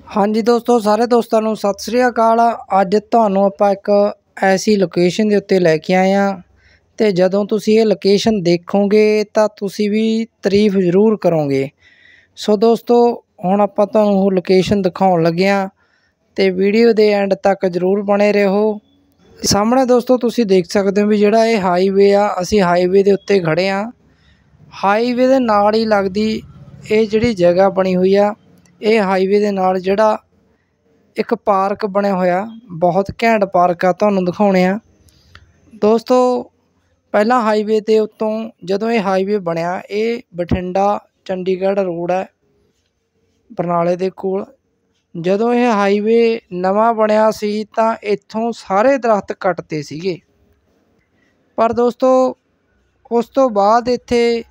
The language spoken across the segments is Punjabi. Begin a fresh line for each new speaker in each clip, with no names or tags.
हाँ जी दोस्तों, सारे दोस्तों ਨੂੰ ਸਤਿ ਸ੍ਰੀ ਅਕਾਲ। ਅੱਜ ਤੁਹਾਨੂੰ ਆਪਾਂ ਇੱਕ ਐਸੀ ਲੋਕੇਸ਼ਨ ਦੇ ਉੱਤੇ ਲੈ ਕੇ ਆਏ ਹਾਂ ਤੇ ਜਦੋਂ ਤੁਸੀਂ ਇਹ ਲੋਕੇਸ਼ਨ ਦੇਖੋਗੇ ਤਾਂ ਤੁਸੀਂ ਵੀ ਤਾਰੀਫ ਜ਼ਰੂਰ ਕਰੋਗੇ। ਸੋ ਦੋਸਤੋ, ਹੁਣ ਆਪਾਂ ਤੁਹਾਨੂੰ ਉਹ ਲੋਕੇਸ਼ਨ ਦਿਖਾਉਣ ਲੱਗੇ ਹਾਂ ਤੇ ਵੀਡੀਓ ਦੇ ਐਂਡ ਤੱਕ ਜ਼ਰੂਰ ਬਣੇ ਰਹੋ। ਸਾਹਮਣੇ ਦੋਸਤੋ ਤੁਸੀਂ ਦੇਖ ਸਕਦੇ ਹੋ ਵੀ ਜਿਹੜਾ ਇਹ ਹਾਈਵੇ ਆ, ਅਸੀਂ ਹਾਈਵੇ ਦੇ ਉੱਤੇ ਖੜੇ ਹਾਂ। ਹਾਈਵੇ ਦੇ ਨਾਲ ਹੀ ਲੱਗਦੀ ਇਹ ਜਿਹੜੀ ਜਗ੍ਹਾ ਬਣੀ ਹੋਈ ਆ, ਇਹ ਹਾਈਵੇ ਦੇ ਨਾਲ ਜਿਹੜਾ ਇੱਕ ਪਾਰਕ ਬਣਿਆ ਹੋਇਆ, ਬਹੁਤ ਘੈਂਟ ਪਾਰਕ ਆ, ਤੁਹਾਨੂੰ ਦਿਖਾਉਣੇ ਆ ਦੋਸਤੋ। ਪਹਿਲਾਂ ਹਾਈਵੇ ਦੇ ਉੱਤੋਂ ਜਦੋਂ ਇਹ ਹਾਈਵੇ ਬਣਿਆ, ਇਹ ਬਠਿੰਡਾ ਚੰਡੀਗੜ੍ਹ ਰੋਡ ਹੈ ਬਰਨਾਲੇ ਦੇ ਕੋਲ। ਜਦੋਂ ਇਹ ਹਾਈਵੇ ਨਵਾਂ ਬਣਿਆ ਸੀ ਤਾਂ ਇੱਥੋਂ ਸਾਰੇ ਦਰਖਤ ਕੱਟਦੇ ਸੀਗੇ, ਪਰ ਦੋਸਤੋ ਉਸ ਤੋਂ ਬਾਅਦ ਇੱਥੇ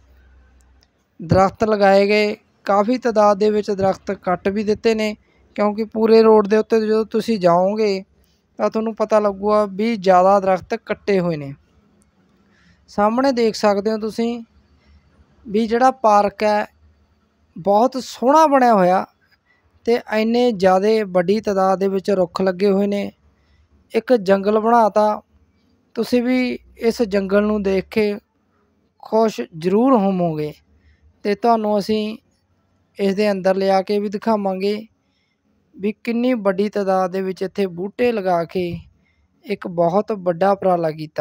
ਦਰਖਤ ਲਗਾਏ ਗਏ। ਕਾफ़ी ਤਾਦਾਦ ਦੇ ਵਿੱਚ ਦਰਖਤ ਕੱਟ ਵੀ ਦਿੱਤੇ ਨੇ, ਕਿਉਂਕਿ ਪੂਰੇ ਰੋਡ ਦੇ ਉੱਤੇ ਜਦੋਂ ਤੁਸੀਂ ਜਾਓਗੇ ਤਾਂ ਤੁਹਾਨੂੰ ਪਤਾ ਲੱਗੂਗਾ ਵੀ ਜ਼ਿਆਦਾ ਦਰਖਤ ਕੱਟੇ ਹੋਏ ਨੇ। ਸਾਹਮਣੇ ਦੇਖ ਸਕਦੇ ਹੋ ਤੁਸੀਂ ਵੀ ਜਿਹੜਾ ਪਾਰਕ ਹੈ ਬਹੁਤ ਸੋਹਣਾ ਬਣਿਆ ਹੋਇਆ ਤੇ ਇੰਨੇ ਜ਼ਿਆਦਾ ਵੱਡੀ ਤਾਦਾਦ ਦੇ ਵਿੱਚ ਰੁੱਖ ਲੱਗੇ ਹੋਏ ਨੇ। ਇੱਕ ਜੰਗਲ ਬਣਾਤਾ, ਤੁਸੀਂ ਵੀ ਇਸ ਜੰਗਲ ਨੂੰ ਦੇਖ ਕੇ ਖੁਸ਼ ਜ਼ਰੂਰ ਹੋਵੋਗੇ ਤੇ ਤੁਹਾਨੂੰ ਅਸੀਂ ਇਸ ਦੇ ਅੰਦਰ ਲਿਆ ਕੇ ਵੀ ਦਿਖਾਵਾਂਗੇ ਵੀ ਕਿੰਨੀ ਵੱਡੀ ਤਾਦਾਦ ਦੇ ਵਿੱਚ ਇੱਥੇ ਬੂਟੇ ਲਗਾ ਕੇ ਇੱਕ ਬਹੁਤ ਵੱਡਾ ਉਪਰਾਲਾ ਕੀਤਾ।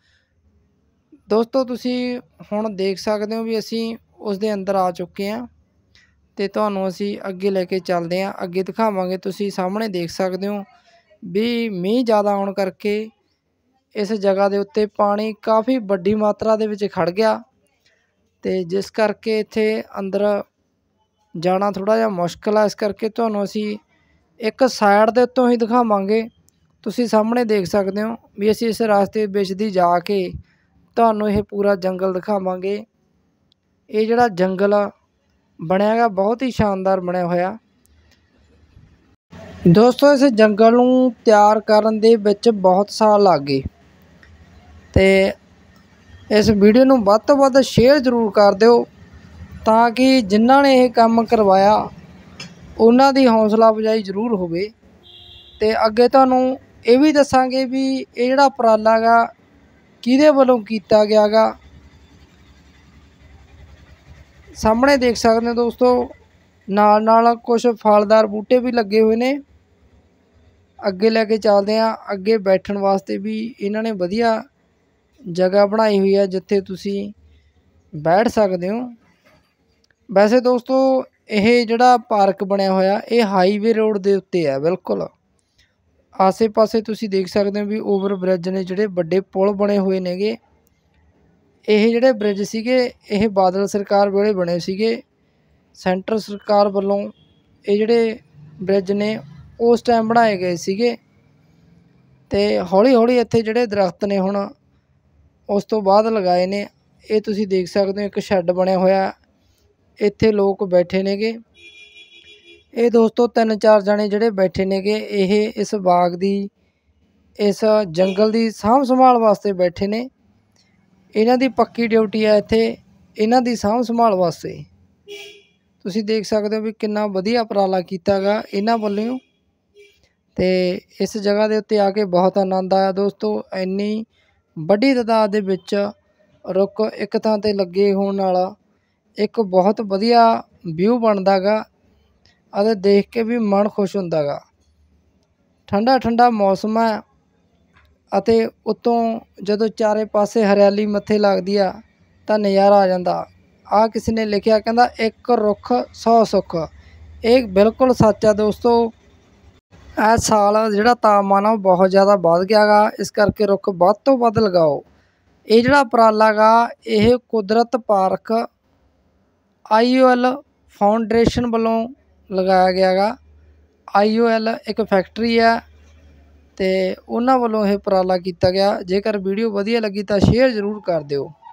ਦੋਸਤੋ ਤੁਸੀਂ ਹੁਣ ਦੇਖ ਸਕਦੇ ਹੋ ਵੀ ਅਸੀਂ ਉਸ ਦੇ ਅੰਦਰ ਆ ਚੁੱਕੇ ਹਾਂ ਤੇ ਤੁਹਾਨੂੰ ਅਸੀਂ ਅੱਗੇ ਲੈ ਕੇ ਚੱਲਦੇ ਹਾਂ, ਅੱਗੇ ਦਿਖਾਵਾਂਗੇ। ਤੁਸੀਂ ਸਾਹਮਣੇ ਦੇਖ ਸਕਦੇ ਹੋ ਵੀ ਮੀਂਹ ਜ਼ਿਆਦਾ ਆਉਣ ਕਰਕੇ ਇਸ ਜਗ੍ਹਾ ਦੇ ਉੱਤੇ ਪਾਣੀ ਕਾफ़ੀ ਵੱਡੀ ਮਾਤਰਾ ਦੇ ਵਿੱਚ ਖੜ੍ਹ ਗਿਆ ਤੇ ਜਿਸ ਕਰਕੇ ਇੱਥੇ ਅੰਦਰ ਜਾਣਾ ਥੋੜ੍ਹਾ ਜਿਹਾ ਮੁਸ਼ਕਿਲ ਆ। ਇਸ ਕਰਕੇ ਤੁਹਾਨੂੰ ਅਸੀਂ ਇੱਕ ਸਾਈਡ ਦੇ ਉੱਤੋਂ ਹੀ ਦਿਖਾਵਾਂਗੇ। ਤੁਸੀਂ ਸਾਹਮਣੇ ਦੇਖ ਸਕਦੇ ਹੋ ਵੀ ਅਸੀਂ ਇਸ ਰਸਤੇ ਵਿੱਚ ਦੀ ਜਾ ਕੇ ਤੁਹਾਨੂੰ ਇਹ ਪੂਰਾ ਜੰਗਲ ਦਿਖਾਵਾਂਗੇ। ਇਹ ਜਿਹੜਾ ਜੰਗਲ ਬਣਿਆ ਗਾ ਬਹੁਤ ਹੀ ਸ਼ਾਨਦਾਰ ਬਣਿਆ ਹੋਇਆ ਦੋਸਤੋ। ਇਸ ਜੰਗਲ ਨੂੰ ਤਿਆਰ ਕਰਨ ਦੇ ਵਿੱਚ ਬਹੁਤ ਸਾਲ ਲੱਗ ਗਏ ਤੇ ਇਸ ਵੀਡੀਓ ਨੂੰ ਵੱਧ ਤੋਂ ਵੱਧ ਸ਼ੇਅਰ ਜ਼ਰੂਰ ਕਰ ਦਿਓ ਤਾਂ ਕਿ ਜਿਨ੍ਹਾਂ ਨੇ ਇਹ ਕੰਮ ਕਰਵਾਇਆ ਉਹਨਾਂ ਦੀ ਹੌਸਲਾ ਅਫਜ਼ਾਈ ਜ਼ਰੂਰ ਹੋਵੇ। ਤੇ ਅੱਗੇ ਤੁਹਾਨੂੰ ਇਹ ਵੀ ਦੱਸਾਂਗੇ ਵੀ ਇਹ ਜਿਹੜਾ ਉਪਰਾਲਾ ਗਾ ਕਿਹਦੇ ਵੱਲੋਂ ਕੀਤਾ ਗਿਆ ਗਾ। ਸਾਹਮਣੇ ਦੇਖ ਸਕਦੇ ਹੋ ਦੋਸਤੋ, ਨਾਲ ਨਾਲ ਕੁਝ ਫਲਦਾਰ ਬੂਟੇ ਵੀ ਲੱਗੇ ਹੋਏ ਨੇ। ਅੱਗੇ ਲੈ ਕੇ ਚੱਲਦੇ ਹਾਂ। ਅੱਗੇ ਬੈਠਣ ਵਾਸਤੇ ਵੀ ਇਹਨਾਂ ਨੇ ਵਧੀਆ ਜਗ੍ਹਾ ਬਣਾਈ ਹੋਈ ਹੈ ਜਿੱਥੇ ਤੁਸੀਂ ਬੈਠ ਸਕਦੇ ਹੋ। ਵੈਸੇ ਦੋਸਤੋ ਇਹ ਜਿਹੜਾ ਪਾਰਕ ਬਣਿਆ ਹੋਇਆ ਇਹ ਹਾਈਵੇ ਰੋਡ ਦੇ ਉੱਤੇ ਹੈ ਬਿਲਕੁਲ। ਆਸੇ ਪਾਸੇ ਤੁਸੀਂ ਦੇਖ ਸਕਦੇ ਹੋ ਵੀ ਓਵਰ ਬ੍ਰਿਜ ਨੇ, ਜਿਹੜੇ ਵੱਡੇ ਪੁਲ ਬਣੇ ਹੋਏ ਨੇਗੇ। ਇਹ ਜਿਹੜੇ ਬ੍ਰਿਜ ਸੀਗੇ ਇਹ ਬਾਦਲ ਸਰਕਾਰ ਵੇਲੇ ਬਣੇ ਸੀਗੇ, ਸੈਂਟਰ ਸਰਕਾਰ ਵੱਲੋਂ ਇਹ ਜਿਹੜੇ ਬ੍ਰਿਜ ਨੇ ਉਸ ਟਾਈਮ ਬਣਾਏ ਗਏ ਸੀਗੇ। ਤੇ ਹੌਲੀ ਹੌਲੀ ਇੱਥੇ ਜਿਹੜੇ ਦਰਖਤ ਨੇ ਹੁਣ ਉਸ ਤੋਂ ਬਾਅਦ ਲਗਾਏ ਨੇ। ਇਹ ਤੁਸੀਂ ਦੇਖ ਸਕਦੇ ਹੋ ਇੱਕ ਸ਼ੈੱਡ ਬਣਿਆ ਹੋਇਆ, ਇੱਥੇ ਲੋਕ ਬੈਠੇ ਨੇਗੇ। ਇਹ ਦੋਸਤੋ 3-4 ਜਣੇ ਜਿਹੜੇ ਬੈਠੇ ਨੇਗੇ ਇਹ ਇਸ ਬਾਗ ਦੀ, ਇਸ ਜੰਗਲ ਦੀ ਸਾਂਭ ਸੰਭਾਲ ਵਾਸਤੇ ਬੈਠੇ ਨੇ। ਇਹਨਾਂ ਦੀ ਪੱਕੀ ਡਿਊਟੀ ਹੈ ਇੱਥੇ ਇਹਨਾਂ ਦੀ ਸਾਂਭ ਸੰਭਾਲ ਵਾਸਤੇ। ਤੁਸੀਂ ਦੇਖ ਸਕਦੇ ਹੋ ਵੀ ਕਿੰਨਾ ਵਧੀਆ ਉਪਰਾਲਾ ਕੀਤਾ ਗਾ ਇਹਨਾਂ ਵੱਲੋਂ ਤੇ ਇਸ ਜਗ੍ਹਾ ਦੇ ਉੱਤੇ ਆ ਕੇ ਬਹੁਤ ਆਨੰਦ ਆਇਆ ਦੋਸਤੋ। ਇੰਨੀ ਵੱਡੀ ਤਾਦਾਦ ਦੇ ਵਿੱਚ ਰੁੱਖ ਇੱਕ ਥਾਂ 'ਤੇ ਲੱਗੇ ਹੋਣ ਨਾਲ ਇੱਕ ਬਹੁਤ ਵਧੀਆ ਵਿਊ ਬਣਦਾ ਗਾ ਅਤੇ ਦੇਖ ਕੇ ਵੀ ਮਨ ਖੁਸ਼ ਹੁੰਦਾ ਗਾ। ਠੰਡਾ ਠੰਡਾ ਮੌਸਮ ਹੈ ਅਤੇ ਉੱਤੋਂ ਜਦੋਂ ਚਾਰੇ ਪਾਸੇ ਹਰਿਆਲੀ ਮੱਥੇ ਲੱਗਦੀ ਆ ਤਾਂ ਨਜ਼ਾਰਾ ਆ ਜਾਂਦਾ। ਆਹ ਕਿਸੇ ਨੇ ਲਿਖਿਆ, ਕਹਿੰਦਾ 1 ਰੁੱਖ 100 ਸੁੱਖ। ਇਹ ਬਿਲਕੁਲ ਸੱਚ ਆ ਦੋਸਤੋ। ਇਸ ਸਾਲ ਜਿਹੜਾ ਤਾਪਮਾਨ ਆ ਉਹ ਬਹੁਤ ਜ਼ਿਆਦਾ ਵੱਧ ਗਿਆ ਗਾ, ਇਸ ਕਰਕੇ ਰੁੱਖ ਵੱਧ ਤੋਂ ਵੱਧ ਲਗਾਓ। ਇਹ ਜਿਹੜਾ ਉਪਰਾਲਾ ਗਾ ਇਹ ਕੁਦਰਤ ਪਾਰਕ IOL ਫਾਊਂਡੇਸ਼ਨ ਵੱਲੋਂ ਲਗਾਇਆ ਗਿਆ ਗਾ। IOL ਇੱਕ ਫੈਕਟਰੀ ਹੈ ਤੇ ਉਹਨਾਂ ਵੱਲੋਂ ਇਹ ਉਪਰਾਲਾ ਕੀਤਾ ਗਿਆ। ਜੇਕਰ ਵੀਡੀਓ ਵਧੀਆ ਲੱਗੀ ਤਾਂ ਸ਼ੇਅਰ ਜ਼ਰੂਰ ਕਰ ਦਿਓ।